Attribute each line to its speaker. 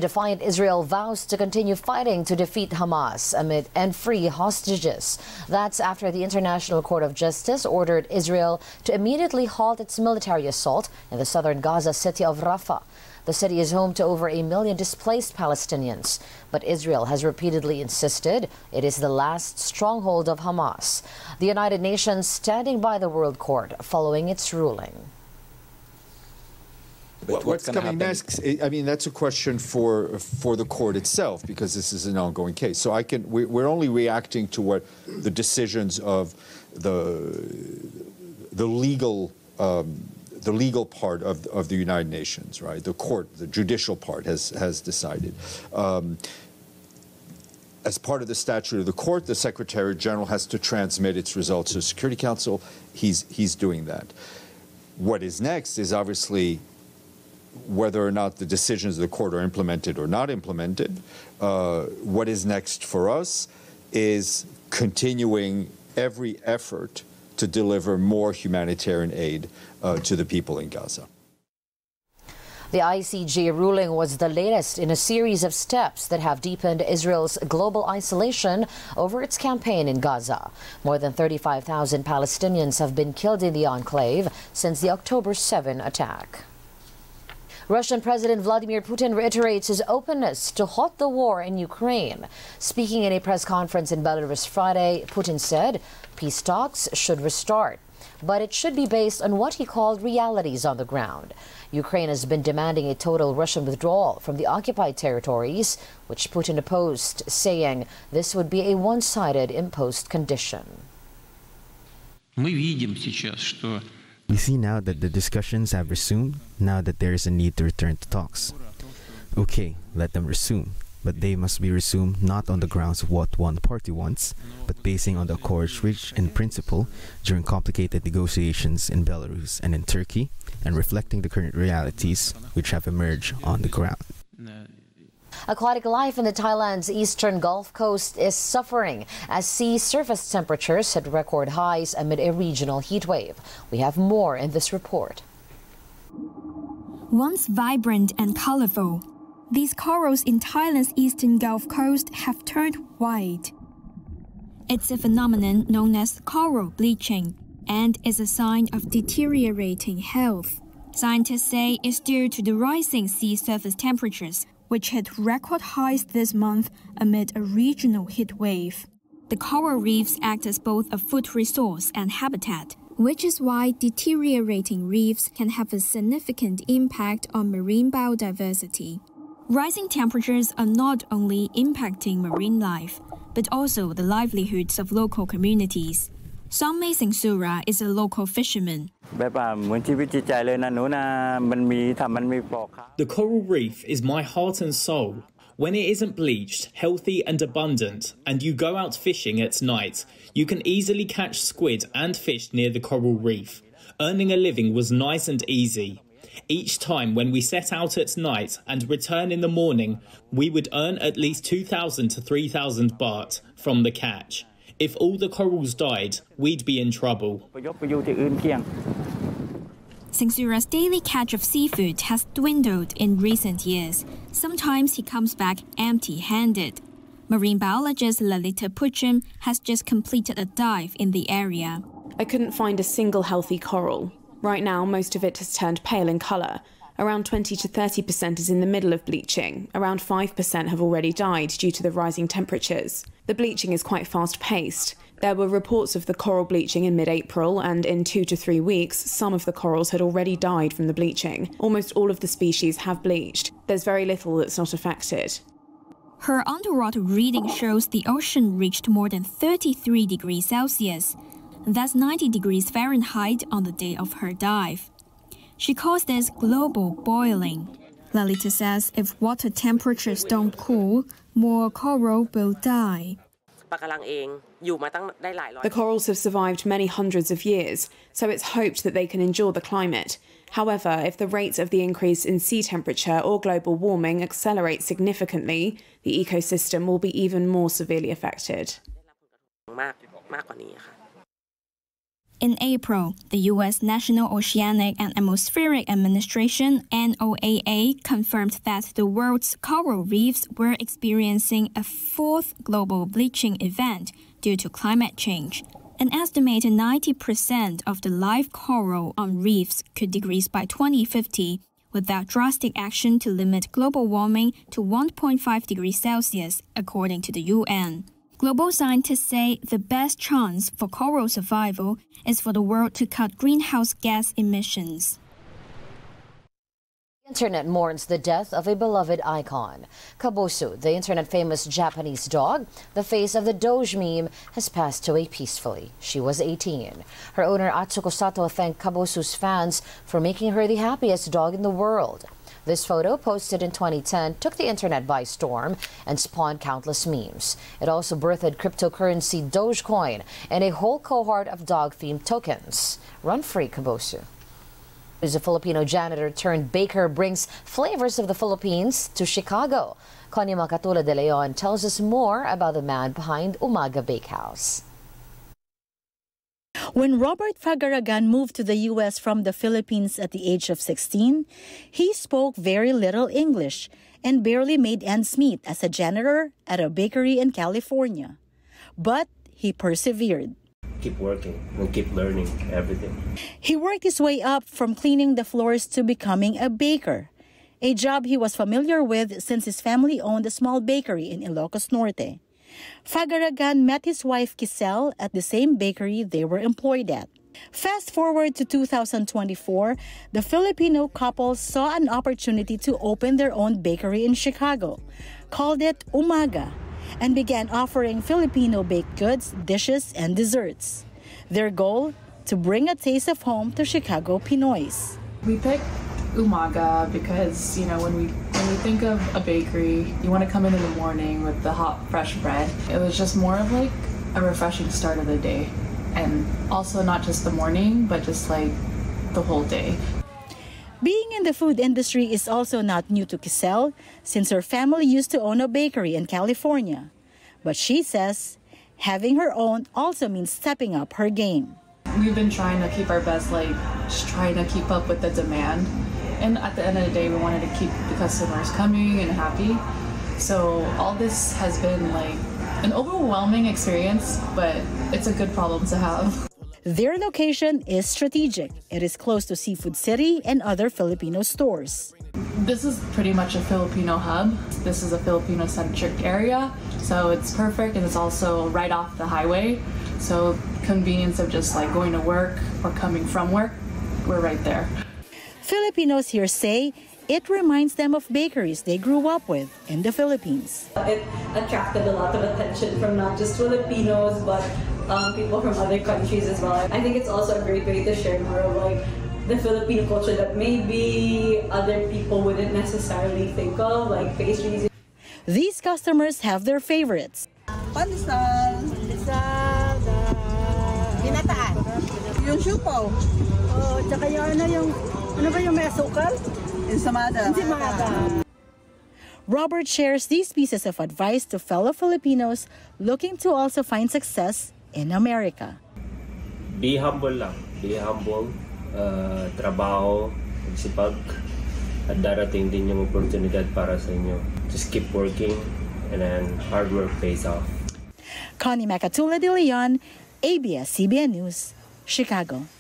Speaker 1: defiant Israel vows to continue fighting to defeat Hamas and free hostages. That's after the International Court of Justice ordered Israel to immediately halt its military assault in the southern Gaza city of Rafah. The city is home to over 1 million displaced Palestinians, but Israel has repeatedly insisted it is the last stronghold of Hamas. The United Nations standing by the World Court following its ruling.
Speaker 2: What's coming next? I mean, that's a question for the court itself, because this is an ongoing case. So we're only reacting to what the decisions of the legal part of the United Nations, right? The court, the judicial part has decided. As part of the statute of the court, the Secretary General has to transmit its results to the Security Council. He's doing that. What is next is obviously whether or not the decisions of the court are implemented or not implemented. What is next for us is continuing every effort to deliver more humanitarian aid to the people in Gaza.
Speaker 1: The ICJ ruling was the latest in a series of steps that have deepened Israel's global isolation over its campaign in Gaza. More than 35,000 Palestinians have been killed in the enclave since the October 7 attack. Russian President Vladimir Putin reiterates his openness to halt the war in Ukraine. Speaking in a press conference in Belarus Friday, Putin said peace talks should restart, but it should be based on what he called realities on the ground. Ukraine has been demanding a total Russian withdrawal from the occupied territories, which Putin opposed, saying this would be a one-sided imposed condition.
Speaker 3: We see now that the discussions have resumed, now that there is a need to return to talks. Okay, let them resume, but they must be resumed not on the grounds of what one party wants, but basing on the accords reached in principle during complicated negotiations in Belarus and in Turkey, and reflecting the current realities which have emerged on the ground.
Speaker 1: Aquatic life in the Thailand's eastern Gulf Coast is suffering as sea surface temperatures hit record highs amid a regional heat wave. We have more in this report.
Speaker 4: Once vibrant and colorful, these corals in Thailand's eastern Gulf Coast have turned white. It's a phenomenon known as coral bleaching and is a sign of deteriorating health. Scientists say it's due to the rising sea surface temperatures, which hit record highs this month amid a regional heat wave. The coral reefs act as both a food resource and habitat, which is why deteriorating reefs can have a significant impact on marine biodiversity. Rising temperatures are not only impacting marine life, but also the livelihoods of local communities. Somay Singsura is a local fisherman.
Speaker 5: The
Speaker 6: coral reef is my heart and soul. When it isn't bleached, healthy and abundant, and you go out fishing at night, you can easily catch squid and fish near the coral reef. Earning a living was nice and easy. Each time when we set out at night and return in the morning, we would earn at least 2,000 to 3,000 baht from the catch. If all the corals died, we'd be in trouble.
Speaker 4: Singsura's daily catch of seafood has dwindled in recent years. Sometimes he comes back empty-handed. Marine biologist Lalita Puchim has just completed a dive in the area.
Speaker 7: I couldn't find a single healthy coral. Right now, most of it has turned pale in colour. Around 20 to 30% is in the middle of bleaching. Around 5% have already died due to the rising temperatures. The bleaching is quite fast-paced. There were reports of the coral bleaching in mid-April, and in 2 to 3 weeks, some of the corals had already died from the bleaching. Almost all of the species have bleached. There's very little that's not affected.
Speaker 4: Her underwater reading shows the ocean reached more than 33 degrees Celsius. That's 90 degrees Fahrenheit on the day of her dive. She calls this global boiling. Lalita says if water temperatures don't cool, more coral will die.
Speaker 7: The corals have survived many hundreds of years, so it's hoped that they can endure the climate. However, if the rates of the increase in sea temperature or global warming accelerate significantly, the ecosystem will be even more severely affected.
Speaker 4: In April, the U.S. National Oceanic and Atmospheric Administration, NOAA, confirmed that the world's coral reefs were experiencing a fourth global bleaching event due to climate change. An estimated 90% of the live coral on reefs could decrease by 2050 without drastic action to limit global warming to 1.5 degrees Celsius, according to the UN. Global scientists say the best chance for coral survival is for the world to cut greenhouse gas emissions.
Speaker 1: The internet mourns the death of a beloved icon. Kabosu, the internet-famous Japanese dog, the face of the Doge meme, has passed away peacefully. She was 18. Her owner Atsuko Sato thanked Kabosu's fans for making her the happiest dog in the world. This photo, posted in 2010, took the internet by storm and spawned countless memes. It also birthed cryptocurrency Dogecoin and a whole cohort of dog-themed tokens. Run free, Kabosu. A Filipino janitor turned baker brings flavors of the Philippines to Chicago. Connie Makatula de Leon tells us more about the man behind Umaga Bakehouse.
Speaker 5: When Robert Fagaragan moved to the U.S. from the Philippines at the age of 16, he spoke very little English and barely made ends meet as a janitor at a bakery in California. But he persevered.
Speaker 8: Keep working and keep learning everything.
Speaker 5: He worked his way up from cleaning the floors to becoming a baker, a job he was familiar with since his family owned a small bakery in Ilocos Norte. Fagaragan met his wife Kisel at the same bakery they were employed at. Fast forward to 2024, the Filipino couple saw an opportunity to open their own bakery in Chicago, called it Umaga, and began offering Filipino baked goods, dishes, and desserts. Their goal? To bring a taste of home to Chicago Pinoys.
Speaker 9: We picked Umaga because, when we think of a bakery, you want to come in the morning with the hot, fresh bread. It was just more of like a refreshing start of the day. And also not just the morning, but just like the whole day.
Speaker 5: Being in the food industry is also not new to Kisel, since her family used to own a bakery in California. But she says having her own also means stepping up her game.
Speaker 9: We've been trying to keep our best, just trying to keep up with the demand. And at the end of the day, we wanted to keep the customers coming and happy. So all this has been an overwhelming experience, but it's a good problem to have.
Speaker 5: Their location is strategic. It is close to Seafood City and other Filipino stores.
Speaker 9: This is pretty much a Filipino hub. This is a Filipino-centric area, so it's perfect, and it's also right off the highway. So convenience of just going to work or coming from work, we're right there.
Speaker 5: Filipinos here say it reminds them of bakeries they grew up with in the Philippines.
Speaker 10: It attracted a lot of attention from not just Filipinos, but people from other countries as well. I think it's also a great way to share more of the Filipino culture that maybe other people wouldn't necessarily think of, like pastries.
Speaker 5: These customers have their favorites.
Speaker 11: Pandesal, ginataan, yung siupaw, tsaka yung may asukal? Ensamada.
Speaker 5: Robert shares these pieces of advice to fellow Filipinos looking to also find success in America.
Speaker 8: Be humble lang. Be humble. Trabaho, magsipag, at darating din yung oportunidad para sa inyo. Just keep working and then hard work pays off.
Speaker 5: Connie Makatula de Leon, ABS-CBN News, Chicago.